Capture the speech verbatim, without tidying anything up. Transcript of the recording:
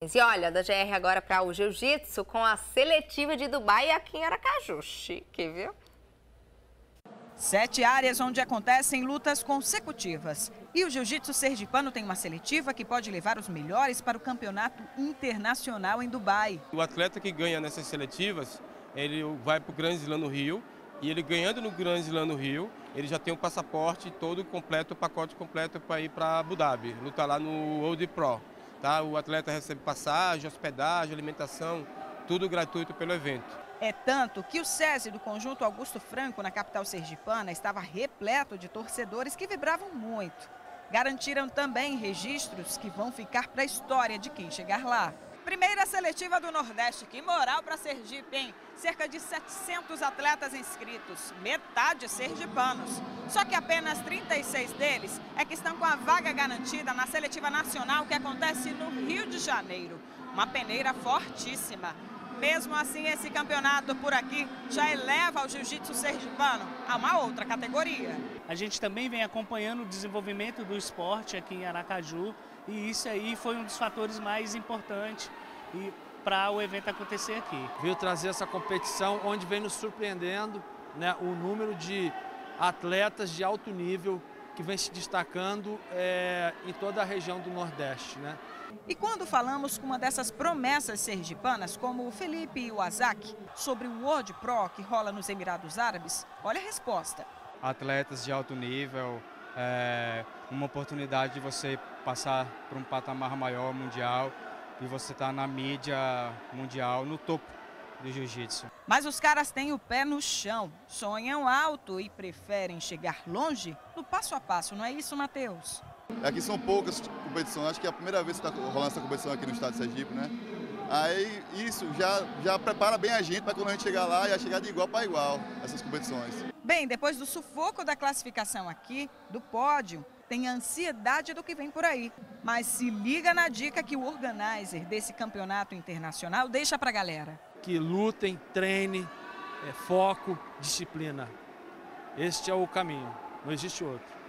E olha, da G R agora para o Jiu-Jitsu com a seletiva de Dubai aqui em Aracaju. Chique, viu? Sete áreas onde acontecem lutas consecutivas. E o Jiu-Jitsu sergipano tem uma seletiva que pode levar os melhores para o campeonato internacional em Dubai. O atleta que ganha nessas seletivas, ele vai para o Grand Slam no Rio. E ele ganhando no Grand Slam no Rio, ele já tem um passaporte todo completo, o pacote completo para ir para Abu Dhabi, lutar lá no World Pro. Tá? O atleta recebe passagem, hospedagem, alimentação, tudo gratuito pelo evento. É tanto que o SESI do Conjunto Augusto Franco, na capital sergipana, estava repleto de torcedores que vibravam muito. Garantiram também registros que vão ficar para a história de quem chegar lá. Primeira seletiva do Nordeste, que moral para Sergipe, hein? Cerca de setecentos atletas inscritos, metade sergipanos. Só que apenas trinta e seis deles é que estão com a vaga garantida na seletiva nacional que acontece no Rio de Janeiro. Uma peneira fortíssima. Mesmo assim, esse campeonato por aqui já eleva o jiu-jitsu sergipano a uma outra categoria. A gente também vem acompanhando o desenvolvimento do esporte aqui em Aracaju e isso aí foi um dos fatores mais importantes para o evento acontecer aqui. Veio trazer essa competição onde vem nos surpreendendo, né, o número de atletas de alto nível que vem se destacando é, em toda a região do Nordeste, né? E quando falamos com uma dessas promessas sergipanas, como o Felipe Iwasaki, sobre o World Pro que rola nos Emirados Árabes, olha a resposta. Atletas de alto nível, é, uma oportunidade de você passar para um patamar maior, mundial, e você está na mídia mundial, no topo do jiu-jitsu. Mas os caras têm o pé no chão, sonham alto e preferem chegar longe no passo a passo, não é isso, Matheus? Aqui são poucas competições, acho que é a primeira vez que está rolando essa competição aqui no estado de Sergipe, né? Aí isso já, já prepara bem a gente para quando a gente chegar lá, já chegar de igual para igual, essas competições. Bem, depois do sufoco da classificação aqui, do pódio, tem a ansiedade do que vem por aí. Mas se liga na dica que o organizer desse campeonato internacional deixa para a galera. Que lutem, treinem, é, foco, disciplina. Este é o caminho, não existe outro.